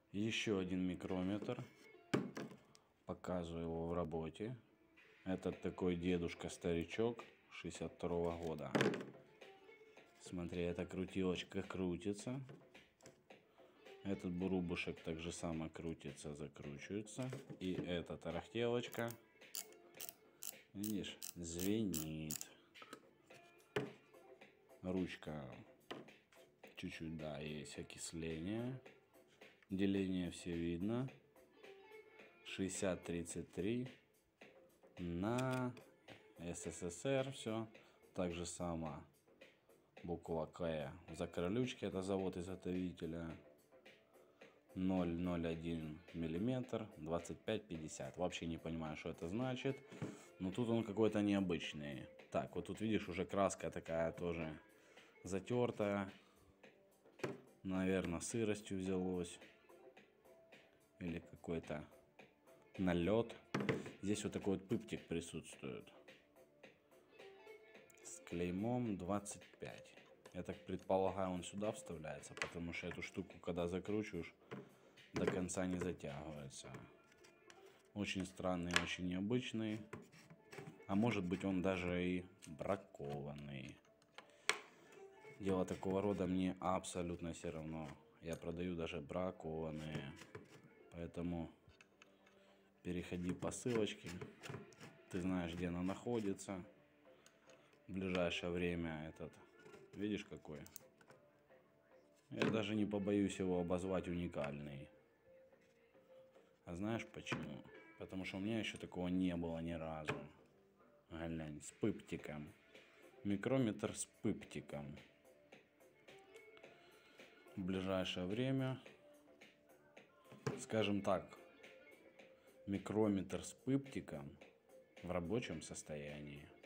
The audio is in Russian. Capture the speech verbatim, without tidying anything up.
Еще один микрометр. Показываю его в работе. Этот такой дедушка-старичок шестьдесят второго года. Смотри, эта крутилочка крутится. Этот бурубушек так же само крутится, закручивается. И эта тарахтелочка, видишь, звенит. Ручка чуть-чуть, да, есть окисление. Деление все видно. шестьдесят тридцать три на СССР все. Так же само буква К в закрылючке, это завод-изготовителя. ноль целых ноль один миллиметр, двадцать пять пятьдесят. Вообще не понимаю, что это значит. Но тут он какой-то необычный. Так, вот тут видишь, уже краска такая тоже затертая. Наверное, сыростью взялось. Или какой-то налет. Здесь вот такой вот пыптик присутствует. С клеймом двадцать пять. Я так предполагаю, он сюда вставляется, потому что эту штуку, когда закручиваешь, до конца не затягивается. Очень странный, очень необычный. А может быть, он даже и бракованный. Дело такого рода мне абсолютно все равно. Я продаю даже бракованные. Поэтому переходи по ссылочке. Ты знаешь, где она находится. В ближайшее время этот. Видишь, какой? Я даже не побоюсь его обозвать уникальный. А знаешь почему? Потому что у меня еще такого не было ни разу. Глянь, с пыптиком. Микрометр с пыптиком. В ближайшее время, скажем так, микрометр с пыптиком в рабочем состоянии.